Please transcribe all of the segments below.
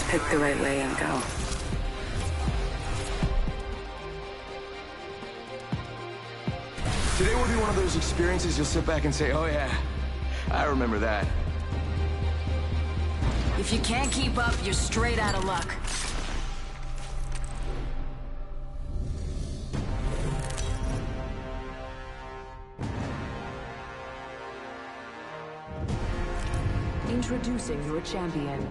pick the right way and go. Today will be one of those experiences you'll sit back and say, oh yeah, I remember that. If you can't keep up, you're straight out of luck. Introducing your champion.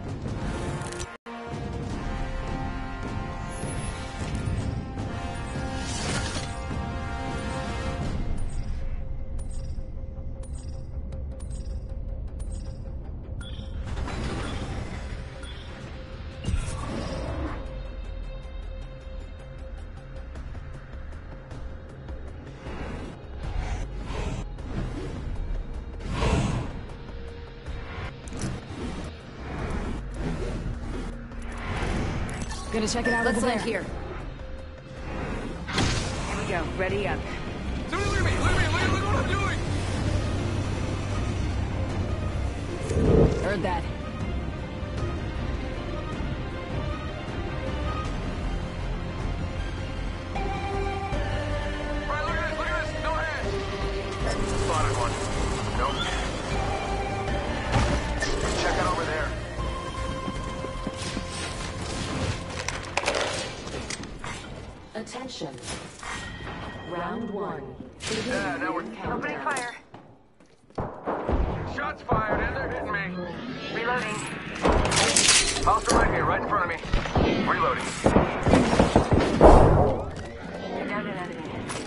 Gonna check it out. Let's land here. Here we go. Ready up. Dude, look at me! Look at me! Look at what I'm doing! Heard that. Alright, look at this! Look at this! No hands! Spotted one. Nope. Check it over there. Attention. Round one. Yeah, now we're Opening fire. shots fired and they're hitting me. Reloading. Hostile right here, right in front of me. Reloading. Down and enemy.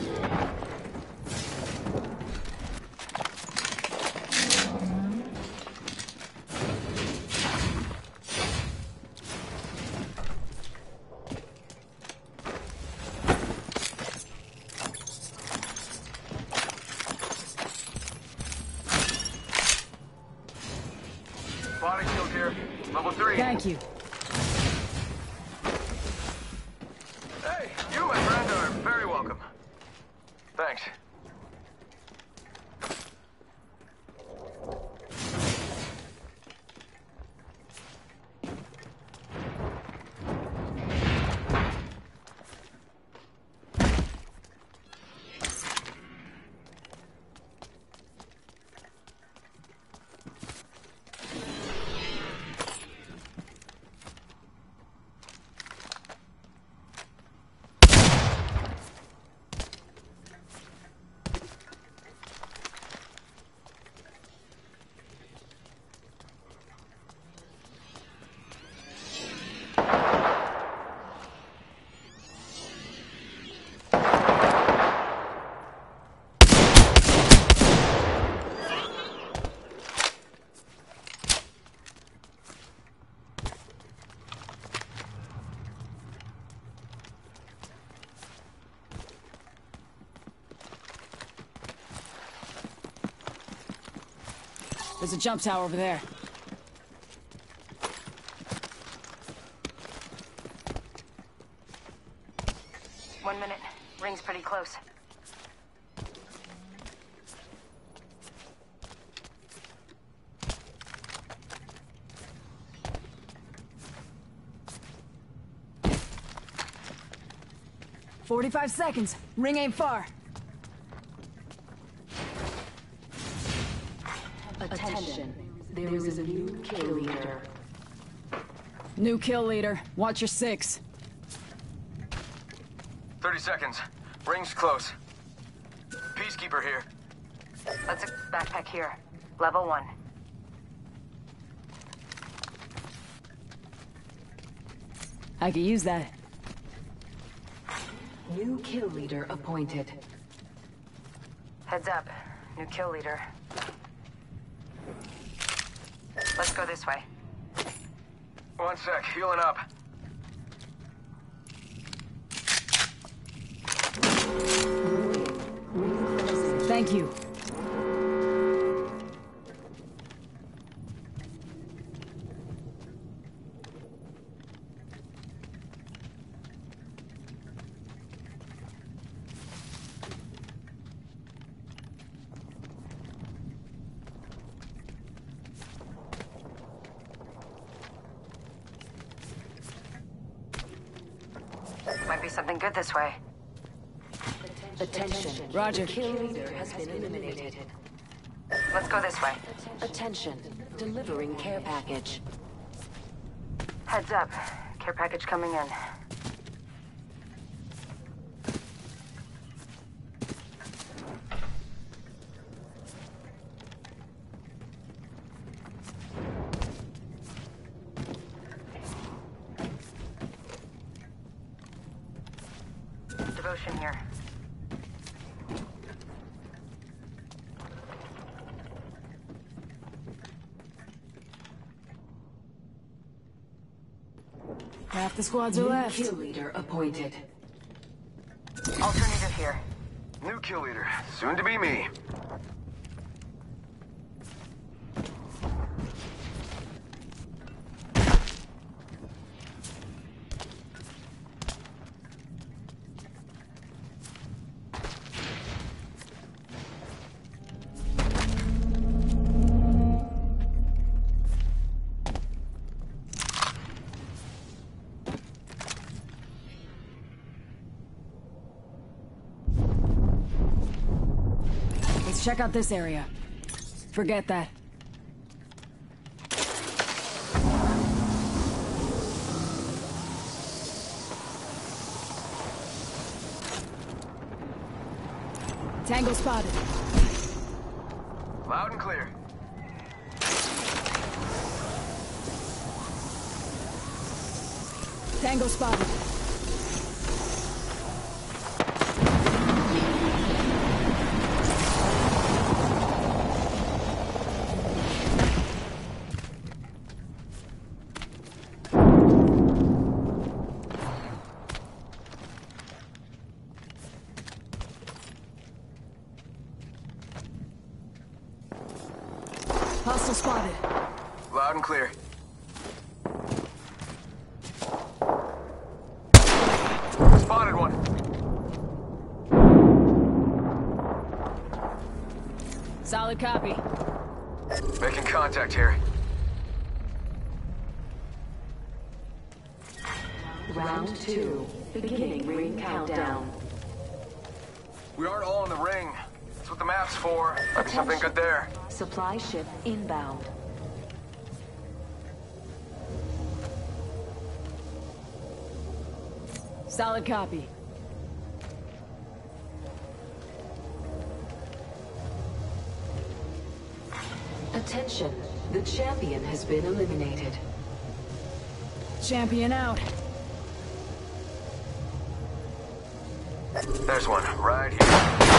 Body shield here. Level 3. Thank you. Hey, you, my friend, are very welcome. Thanks. There's a jump tower over there. One minute. Ring's pretty close. "45 seconds. Ring ain't far." Attention. There is a new kill leader. New kill leader. Watch your 6. 30 seconds. Ring's close. Peacekeeper here. Let's backpack here. Level 1. I could use that. New kill leader appointed. Heads up. New kill leader. Let's go this way. One sec. Healing up. Thank you. something good this way. Attention. Roger. Kill leader has been eliminated. Let's go this way. Attention. Delivering care package. Heads up. Care package coming in. Devotion here. Half the squads are New left. kill leader appointed. Alternative here. New kill leader. Soon to be me. Let's check out this area. Forget that. Tango spotted. Loud and clear. Tango spotted. Hostile spotted. Loud and clear. Spotted one. Solid copy. Making contact here. Round 2. Beginning ring countdown. We aren't all in the ring. That's what the map's for. Might be something good there. Supply ship inbound. Solid copy. Attention. The champion has been eliminated. Champion out. There's one, right here.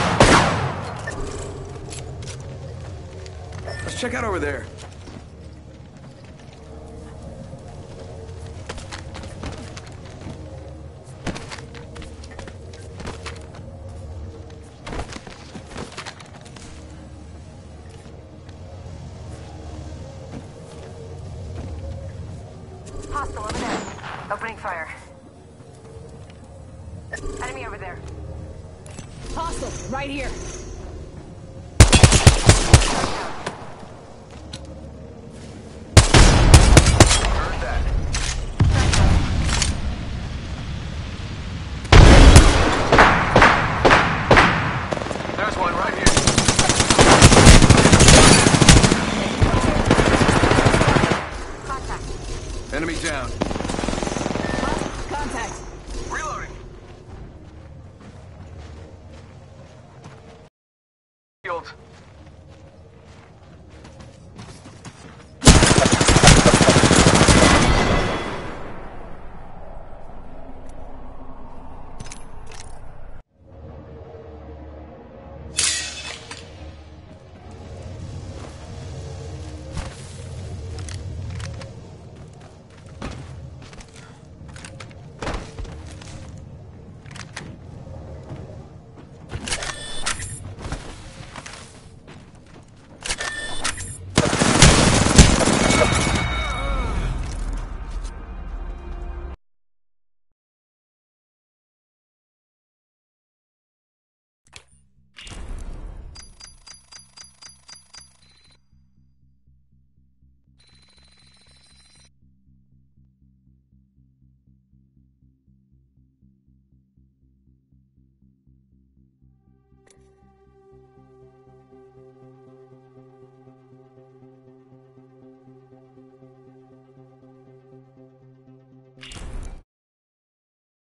Let's check out over there. Hostile over there. Opening fire. Enemy over there. Hostile, right here.